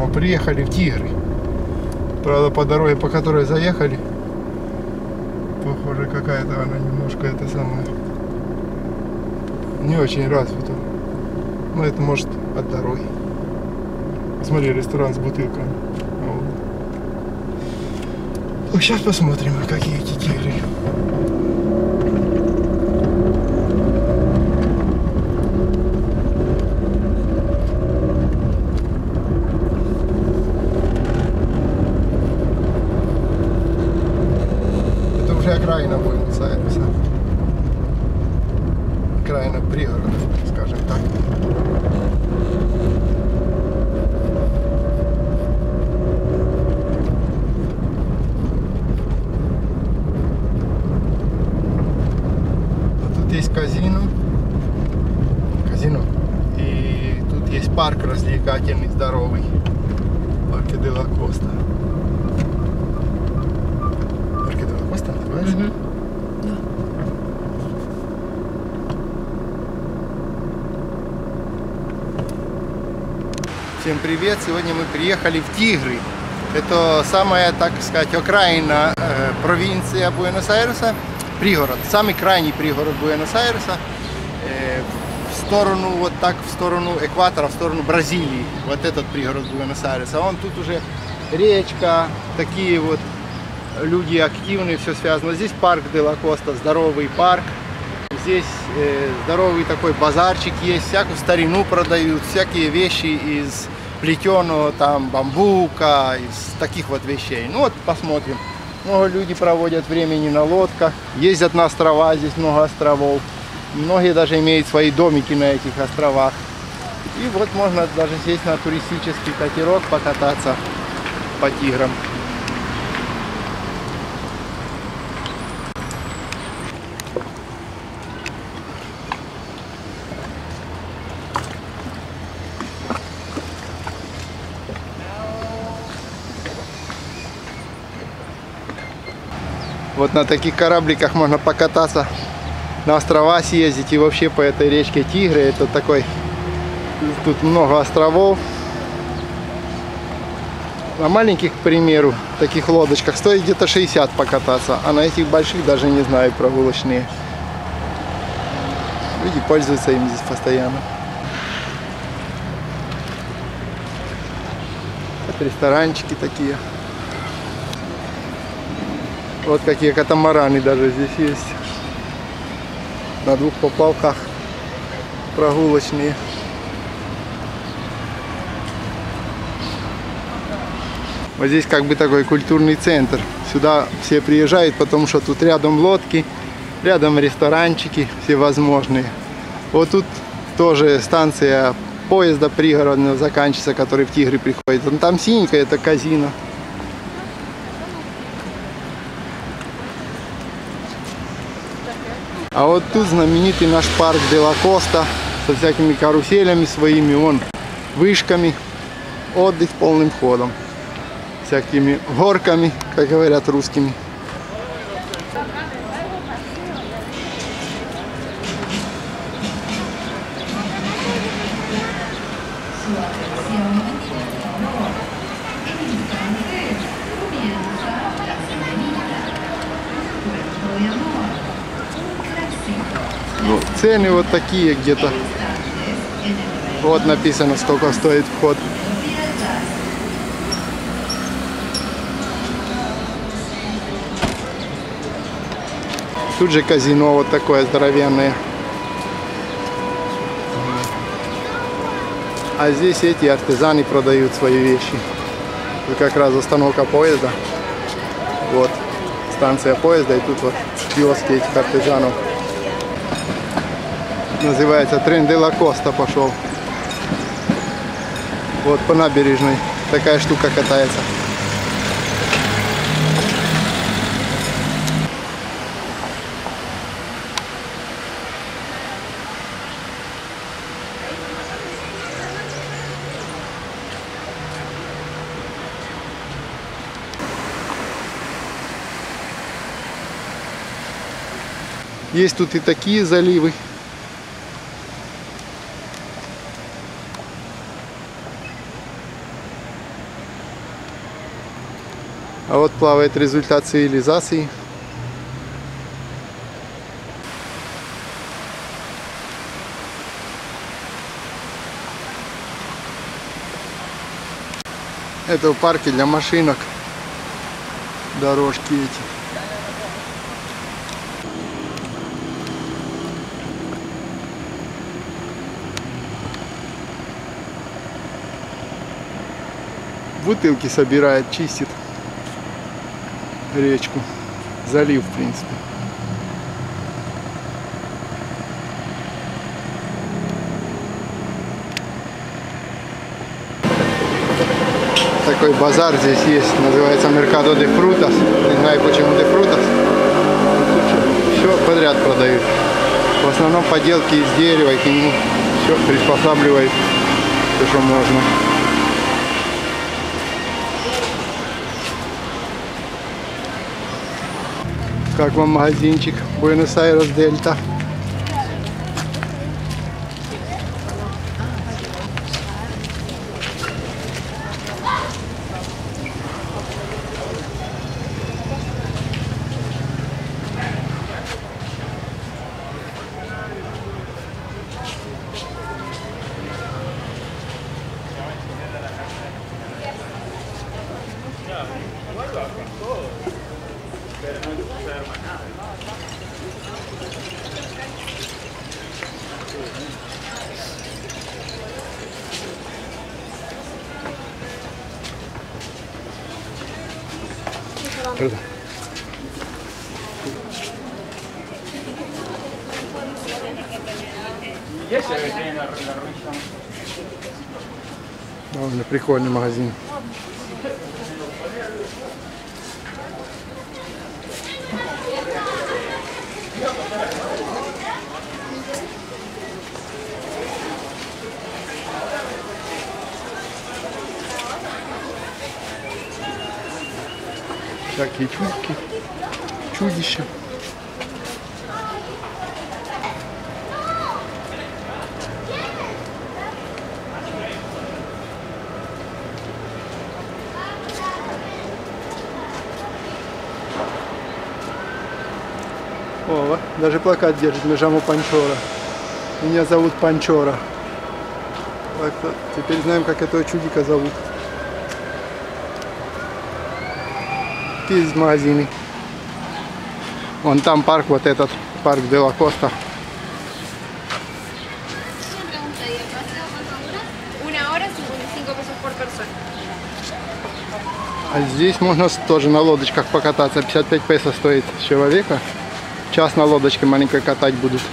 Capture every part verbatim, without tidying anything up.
Мы приехали в Тигры. Правда, по дороге, по которой заехали, похоже, какая-то она немножко это самое не очень развита. Но это может от дороги. Смотри, ресторан с бутылками. Вот. Сейчас посмотрим, какие эти тигры. Это уже окраина Буэнос-Айреса. Окраина пригорода, скажем так. Есть казино, казино, и тут есть парк развлекательный, здоровый, Парке де ла Коста. Парке де ла Коста называется? Mm-hmm. Да. Всем привет! Сегодня мы приехали в Тигры. Это самая, так сказать, окраина э, провинции Буэнос-Айреса. Пригород, самый крайний пригород Буэнос-Айреса, э, в сторону, вот так, в сторону экватора, в сторону Бразилии, вот этот пригород Буэнос-Айреса. Он тут уже речка, такие вот люди активные, все связано. Здесь парк де ла Коста, здоровый парк, здесь э, здоровый такой базарчик есть, всякую старину продают, всякие вещи из плетеного там бамбука, из таких вот вещей. Ну вот посмотрим. Много людей проводят времени на лодках, ездят на острова, здесь много островов. Многие даже имеют свои домики на этих островах. И вот можно даже сесть на туристический катерок, покататься по тиграм. Вот на таких корабликах можно покататься, на острова съездить и вообще по этой речке Тигры. Это такой, тут много островов. На маленьких, к примеру, таких лодочках стоит где-то шестьдесят покататься, а на этих больших даже не знаю, прогулочные. Люди пользуются им здесь постоянно. Вот ресторанчики такие. Вот какие катамараны даже здесь есть. На двух поплавках прогулочные. Вот здесь как бы такой культурный центр. Сюда все приезжают, потому что тут рядом лодки, рядом ресторанчики всевозможные. Вот тут тоже станция поезда пригородного заканчивается, который в Тигры приходит. Вон там синенькое, это казино. А вот тут знаменитый наш парк де ла Коста со всякими каруселями своими, вон, вышками, отдых полным ходом, всякими горками, как говорят русскими. Ну, цены вот такие где-то. Вот написано, сколько стоит вход. Тут же казино вот такое здоровенное. А здесь эти артизаны продают свои вещи. Тут как раз остановка поезда. Вот станция поезда, и тут вот киоски этих артизанов. Называется Трен де ла Коста пошел. Вот по набережной такая штука катается. Есть тут и такие заливы. А вот плавает результат цивилизации. Это в парке для машинок. Дорожки эти. Бутылки собирает, чистит речку. Залив, в принципе. Такой базар здесь есть, называется Mercado de Frutas. Не знаю почему de Frutas. Все подряд продают. В основном поделки из дерева, и к нему все приспосабливает, все, что можно. Как вам магазинчик Буэнос-Айрес Дельта? Perdón. Довольно прикольный магазин. Всякие чудики, чудища. О, даже плакат держит Межаму Панчора. Меня зовут Панчора. Так, теперь знаем, как этого чудика зовут. Из магазины. Вон там парк, вот этот парк де ла Коста. А здесь можно тоже на лодочках покататься. пятьдесят пять песо стоит с человека. Час на лодочке маленькой катать будут.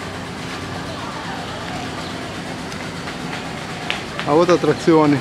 А вот аттракционы.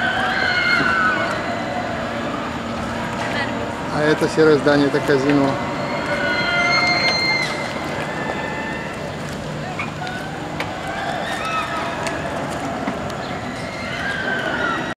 А это серое здание, это казино.